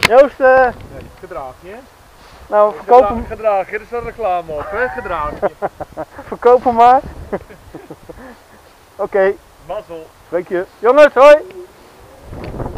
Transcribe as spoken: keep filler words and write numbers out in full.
Joost, uh... nee, gedraag je. Nou, verkoop hem. Gedraag je, er staat reclame op, hè? Gedraag je. Verkoop hem maar. Oké. Okay. Mazzel. Spreek je. Jongens, hoi!